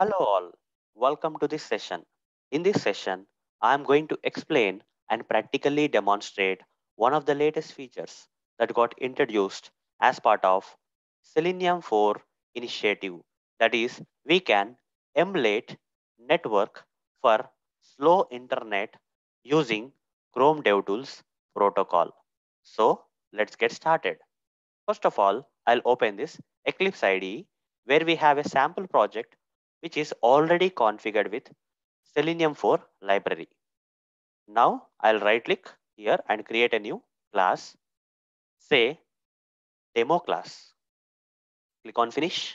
Hello all, welcome to this session. In this session, I am going to explain and practically demonstrate one of the latest features that got introduced as part of Selenium 4 initiative. That is, we can emulate network for slow internet using Chrome DevTools protocol. So let's get started. First of all, I'll open this Eclipse IDE where we have a sample project which is already configured with Selenium 4 library. Now I'll right click here and create a new class, say demo class. Click on finish.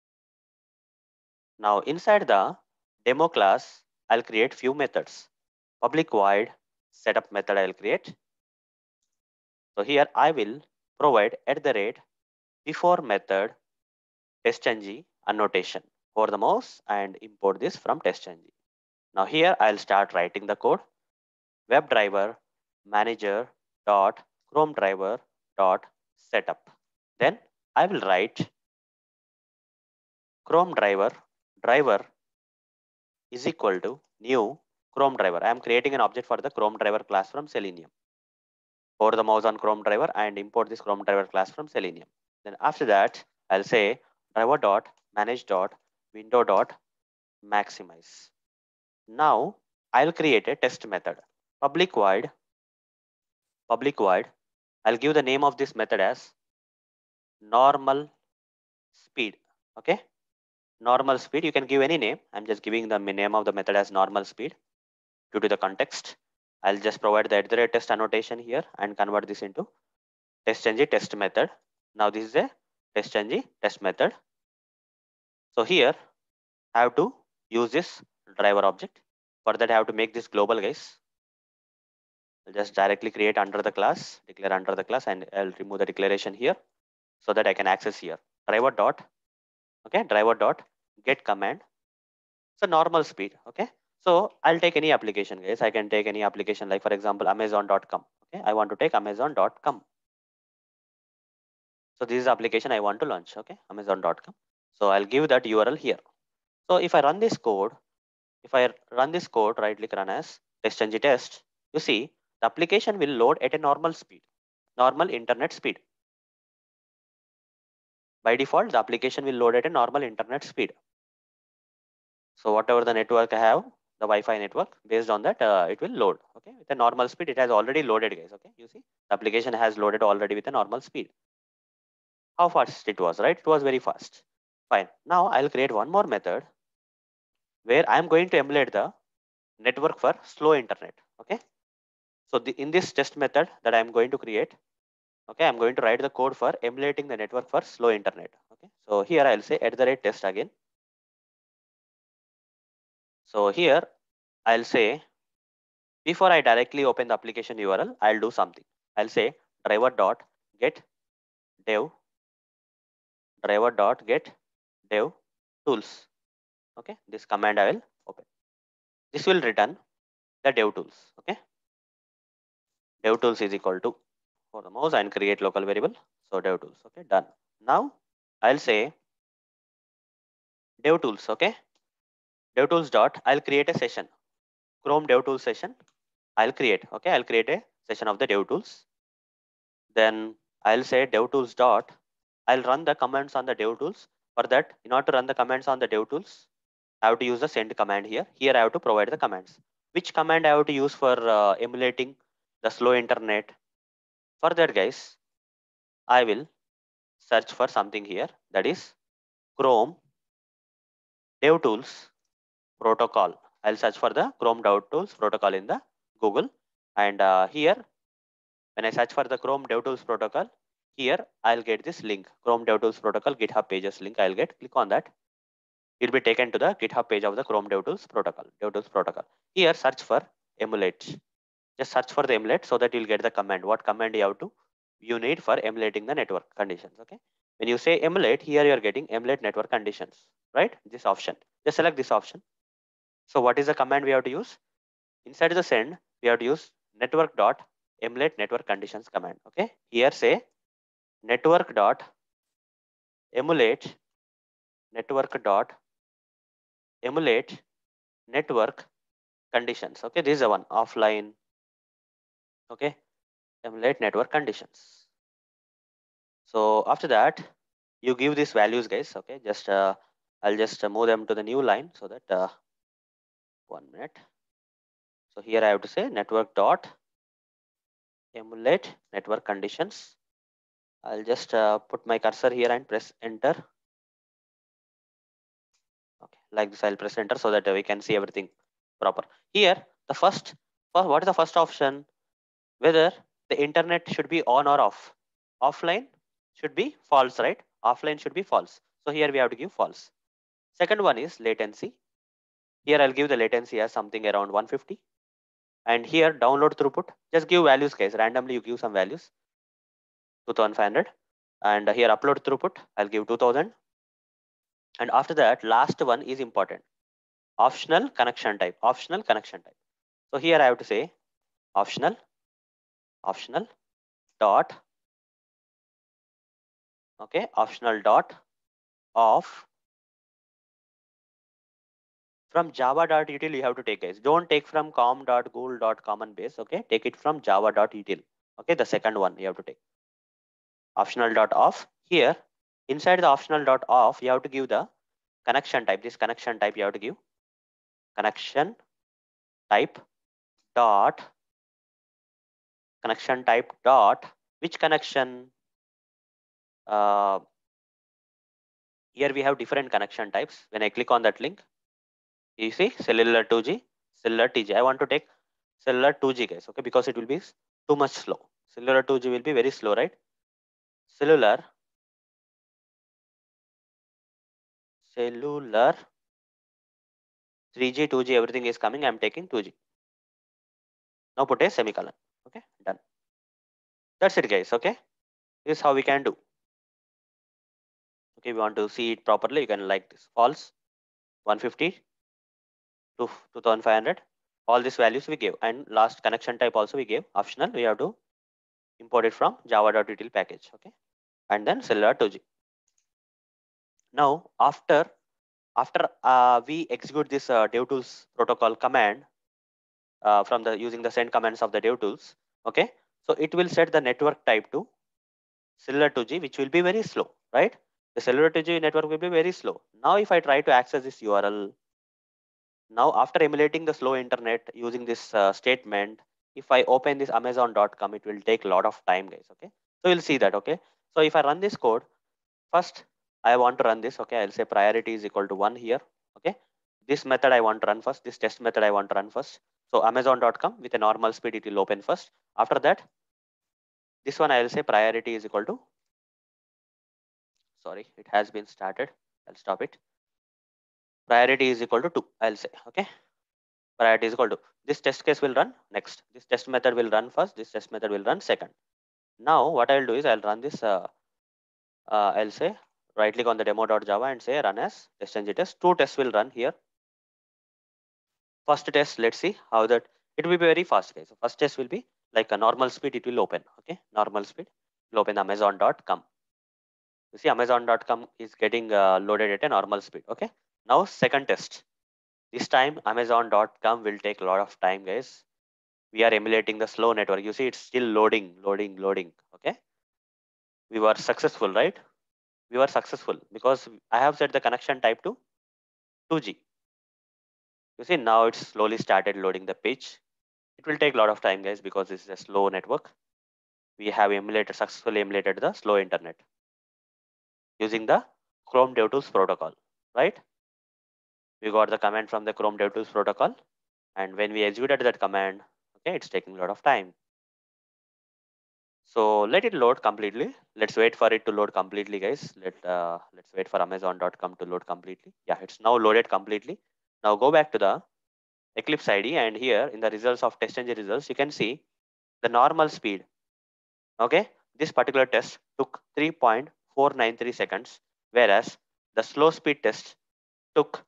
Now inside the demo class, I'll create few methods. Public void setup method I'll create. So here I will provide at the rate before method testng annotation for the mouse and import this from testng. Now here I'll start writing the code. WebDriver manager dot Chrome driver dot setup. Then I will write Chrome driver is equal to new Chrome driver. I am creating an object for the Chrome driver class from Selenium. Over the mouse on Chrome driver and import this Chrome driver class from Selenium. Then after that, I'll say driver dot manage dot window dot maximize. Now I'll create a test method. Public void. I'll give the name of this method as normal speed. Okay. Normal speed. You can give any name. I'm just giving the name of the method as normal speed due to the context. I'll just provide the @test annotation here and convert this into testng test method. Now this is a testng test method. So here I have to use this driver object. For that I have to make this global, guys. I'll just directly create under the class, declare under the class, and I'll remove the declaration here so that I can access here. Driver dot, okay, driver dot get command. So normal speed, okay. So I'll take any application, guys. I can take any application, like for example, Amazon.com. Okay, I want to take Amazon.com. So this is the application I want to launch. Okay, Amazon.com. So I'll give that URL here. So if I run this code, right click run as testng test, you see the application will load at a normal speed, normal internet speed. By default, the application will load at a normal internet speed. So whatever the network I have, the Wi-Fi network, based on that, it will load. Okay, with a normal speed, it has already loaded, guys. Okay, you see, the application has loaded already with a normal speed. How fast it was, right? It was very fast. Fine. Now I'll create one more method where I'm going to emulate the network for slow internet. Okay. So in this test method that I'm going to create, okay, I'm going to write the code for emulating the network for slow internet. Okay. So here I'll say @test again. So here I'll say, before I directly open the application URL, I'll do something. I'll say driver dot get dev tools. Okay, this command I will open. This will return the dev tools. Okay, dev tools is equal to for the mouse and create local variable. So dev tools. Okay, done. Now I'll say dev tools. Okay, dev tools dot. I'll create a session. Chrome dev tools session. I'll create. Okay, I'll create a session of the dev tools. Then I'll say dev tools dot. I'll run the commands on the dev tools. For that, in order to run the commands on the dev tools, I have to use the send command here. Here I have to provide the commands. Which command I have to use for emulating the slow internet? For that, guys, I will search for something here, that is Chrome DevTools protocol. I'll search for the Chrome DevTools protocol in the Google. And here, when I search for the Chrome DevTools protocol, here I'll get this link, Chrome DevTools protocol GitHub pages link. I'll click on that. It'll be taken to the GitHub page of the Chrome DevTools protocol. Here, search for emulate. Just search for the emulate so that you'll get the command. What command you need for emulating the network conditions. Okay. When you say emulate, here you are getting emulate network conditions, right? This option. Just select this option. So what is the command we have to use? Inside the send, we have to use network dot emulate network conditions command. Okay. Here say network dot emulate network dot emulate network conditions. Okay, this is the one, offline. Okay, emulate network conditions. So after that, you give these values, guys. Okay, just I'll just move them to the new line so that 1 minute. So here I have to say network dot emulate network conditions. I'll just put my cursor here and press enter. Okay, like this I'll press enter so that we can see everything proper. Here, the first, what is the first option? Whether the internet should be on or off. Offline should be false, right? Offline should be false. So here we have to give false. Second one is latency. Here I'll give the latency as something around 150. And here download throughput, just give values, guys. Randomly you give some values, 2500. And here upload throughput, I'll give 2000. And after that, last one is important. Optional connection type, optional connection type. So here I have to say optional, optional dot, okay, optional dot of from java.util you have to take, guys. Don't take from com.google.common base. Okay, take it from java.util. Okay, the second one you have to take. Optional dot off. Here inside the optional dot off you have to give the connection type. This connection type you have to give connection type dot connection type dot which connection. uh, Here we have different connection types. When I click on that link, you see cellular 2G, cellular TG. I want to take cellular 2G, guys. Okay, because it will be too much slow. Cellular 2G will be very slow, right? Cellular 3G, 2G, everything is coming. I'm taking 2G. Now put a semicolon. Okay, done. That's it, guys. Okay, this is how we can do. Okay, we want to see it properly. You can like this false 150 to 2500. All these values we gave, and last connection type also we gave optional. We have to import it from java.util package. Okay, and then cellular 2G. Now after we execute this DevTools protocol command from the using the send commands of the DevTools. Okay, so it will set the network type to cellular 2G, which will be very slow, right? The cellular 2G network will be very slow. Now if I try to access this URL, now after emulating the slow internet using this statement, if I open this amazon.com, it will take a lot of time, guys. Okay, so you'll see that. Okay, so if I run this code, first I want to run this. Okay, I'll say priority is equal to 1 here. Okay, this method I want to run first, this test method I want to run first. So amazon.com with a normal speed, it will open first. After that, this one I will say priority is equal to, sorry, it has been started. I'll stop it. Priority is equal to 2, I'll say. Okay, priority is equal to, this test case will run next. This test method will run first. This test method will run second. Now what I'll do is I'll run this, I'll say right click on the demo.java and say run as test-ng test. 2 tests will run here. First test, let's see how that, it will be very fast, guys. So first test will be like a normal speed, it will open. Okay, normal speed will open amazon.com. You see amazon.com is getting loaded at a normal speed. Okay, now second test. This time amazon.com will take a lot of time, guys. We are emulating the slow network. You see it's still loading. Okay, we were successful, right? We were successful because I have set the connection type to 2G. You see now it's slowly started loading the page. It will take a lot of time, guys, because this is a slow network. We have successfully emulated the slow internet using the Chrome DevTools protocol, right? We got the command from the Chrome DevTools protocol, and when we executed that command, okay, it's taking a lot of time. So let it load completely. Let's wait for it to load completely, guys. Let's wait for amazon.com to load completely. Yeah, it's now loaded completely. Now go back to the Eclipse ID, and here in the results of test-ng results, you can see the normal speed. Okay, this particular test took 3.493 seconds, whereas the slow speed test took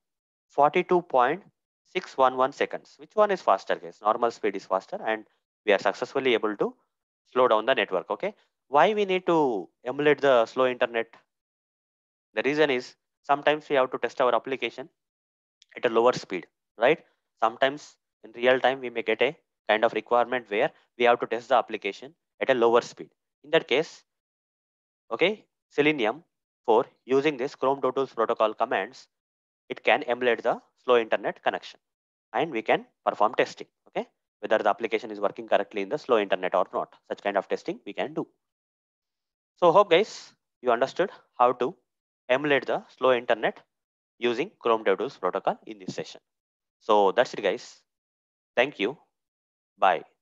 42.611 seconds. Which one is faster, guys? Normal speed is faster, and we are successfully able to slow down the network. Okay, why we need to emulate the slow internet? The reason is sometimes we have to test our application at a lower speed, right? Sometimes in real time we may get a kind of requirement where we have to test the application at a lower speed. In that case, okay, Selenium, for using this Chrome DevTools protocol commands, it can emulate the slow internet connection and we can perform testing, okay, whether the application is working correctly in the slow internet or not. Such kind of testing we can do. So hope guys you understood how to emulate the slow internet using Chrome DevTools protocol in this session. So that's it guys. Thank you. Bye.